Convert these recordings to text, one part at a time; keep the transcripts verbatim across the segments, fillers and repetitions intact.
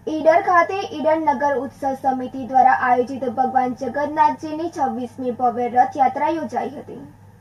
ઈડર ખાતે ઈડર નગર ઉત્સવ સમિતિ દ્વારા આયોજિત ભગવાન જગન્નાથજીની છવ્વીસમી ભવ્ય રથયાત્રા યોજાઈ હતી।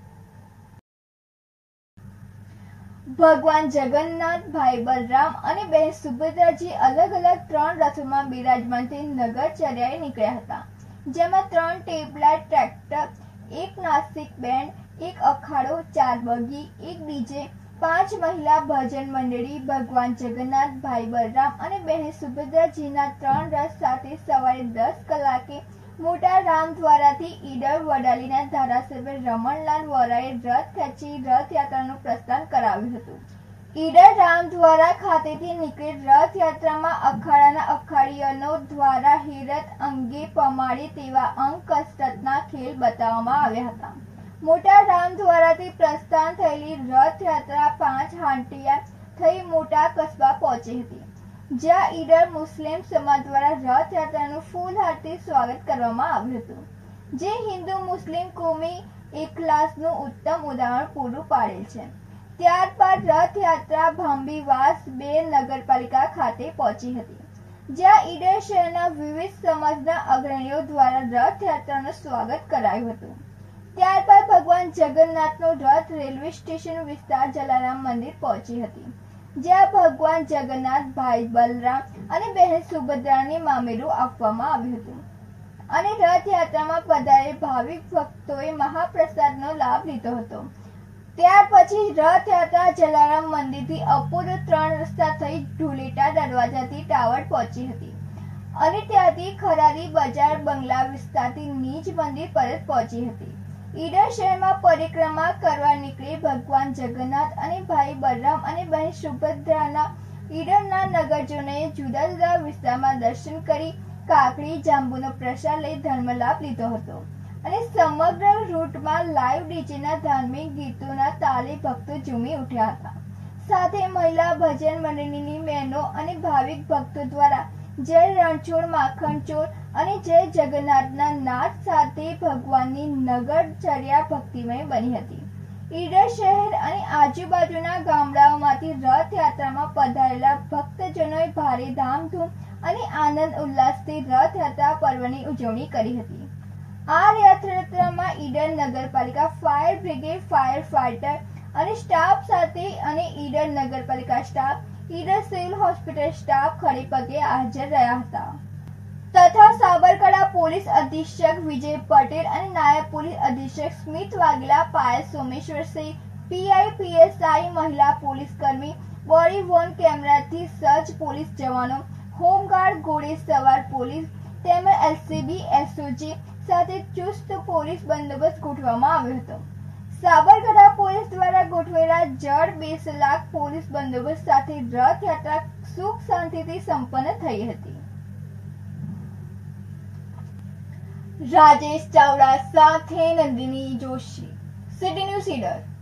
ભગવાન જગન્નાથ, ભાઈ બલરામ અને બહેન સુભદ્રાજી અલગ અલગ ત્રણ રથોમાં બિરાજમાન થઈ નગરચર્યાએ નીકળ્યા હતા, જેમાં ત્રણ ટેબલા ટ્રેક્ટર, એક નાસિક બેન્ડ, એક અખાડો, ચાર બગી, એક ડીજે, પાંચ મહિલા ભજન મંડળી ભગવાન જગન્નાથ, ભાઈ બલરામ અને બહેન સુભદ્રાજીના ત્રણ રથ સાથે સવારે દસ કલાકે મોટા રામદ્વારાથી ઈડર વડાલીના ધારાસભ્ય રમણલાલ વોરાએ રથ ખેંચી રથયાત્રાનું પ્રસ્થાન કરાવ્યું હતું। ઈડર રામદ્વારા ખાતેથી નીકળેલ રથયાત્રામાં અખાડાના અખાડીયનો દ્વારા હેરત અંગે પમાડે તેવા અંક કસરતના ખેલ બતાવવામાં આવ્યા હતા। મોટા રામદ્વારાથી પ્રસ્થાન થયેલી રથયાત્રા પાંચ હાંટિયા થઈ મોટા કસ્બા પહોંચી હતી, જ્યાં ઈડર મુસ્લિમ સમાજ દ્વારા રથયાત્રાનું ફૂલહારથી સ્વાગત કરવામાં આવ્યું હતું, જે હિન્દુ મુસ્લિમ કોમી એકલાસનું ઉત્તમ ઉદાહરણ પૂરું પાડેલ છે। ત્યારબાદ રથયાત્રા ભાંબીવાસ બે નગરપાલિકા ખાતે પહોંચી હતી, જ્યાં ઈડર શહેરના વિવિધ સમાજના અગ્રણીઓ દ્વારા રથયાત્રાનું સ્વાગત કરાયું હતું। ત્યારબાદ ભગવાન જગન્નાથનો રથ રેલવે સ્ટેશન વિસ્તાર જલારામ મંદિર પહોંચી હતી, જ્યાં ભગવાન જગન્નાથ, ભાઈ બલરામ અને બહેન સુભદ્રાને મામેરું આપવામાં આવ્યું હતું અને રથયાત્રામાં પધારેલ ભાવિક ભક્તોએ મહાપ્રસાદનો લાભ લીધો હતો। ત્યાર પછી રથયાત્રા જલારામ મંદિરથી અપૂર્વ ત્રણ રસ્તા થઈ ઢુલેટા દરવાજાથી ટાવર પહોંચી હતી અને ત્યાંથી ખરારી બજાર બંગલા વિસ્તારથી નીજ મંદિર પરત પહોંચી હતી। ઈડર શહેરમાં પરિક્રમા કરવા નીકળી ભગવાન જગન્નાથ અને ભાઈ બલરામ અને બહેન સુભદ્રાના ઈડરના નગરજનોએ જુદા જુદા વિસ્તારમાં દર્શન કરી કાકડી, જાંબુનો પ્રસાદ લઈ ધર્મલાભ લીધો હતો અને સમગ્ર રૂટમાં લાઈવ ડીજેના ધાર્મિક ગીતોના તાલે ભક્તો ઝૂમી ઉઠ્યા હતા। સાથે મહિલા ભજન મંડળીની બહેનો અને ભાવિક ભક્તો દ્વારા જય રણછોડ માખણચોર અને જય જગન્નાથના નાદ સાથે ભગવાનની નગરચર્યા ભક્તિમય બની હતી। ઈડર શહેર અને આજુબાજુના ગામડાઓમાંથી રથયાત્રામાં પધારેલા ભક્તજનોએ ભારે ધામધૂમ અને આનંદ ઉલ્લાસથી રથયાત્રા પર્વની ઉજવણી કરી હતી। આ રથયાત્રામાં ઈડર નગરપાલિકા, ફાયર બ્રિગેડ, ફાયર ફાઈટર અને સ્ટાફ સાથે અને ઈડર નગરપાલિકા staff, Idar civil hospital staff ખડેપગે હાજર રહ્યા હતા તથા સાબરકાંઠા પોલીસ અધિક્ષક વિજય પટેલ અને નાયબ પોલીસ અધિક્ષક સ્મિત વાઘેલા, પાયલ સોમેશ્વરસિંહ, પીઆઈ, પીએસઆઈ, મહિલા પોલીસ કર્મી, બોડી વોર્ન કેમેરાથી સજ્જ પોલીસ જવાનો, હોમગાર્ડ, ઘોડે સવાર પોલીસ તેમજ એલસીબી, એસઓજી સાથે ચુસ્ત પોલીસ બંદોબસ્ત ગોઠવવામાં આવ્યો હતો। સાબરકાંઠા પોલીસ દ્વારા ગોઠવેલા જડ બેસ લાખ પોલીસ બંદોબસ્ત સાથે રથયાત્રા સુખ શાંતિથી સંપન્ન થઈ હતી। રાજેશ ચાવડા સાથે નંદિની જોશી, સિટી ન્યૂઝ ઈડર।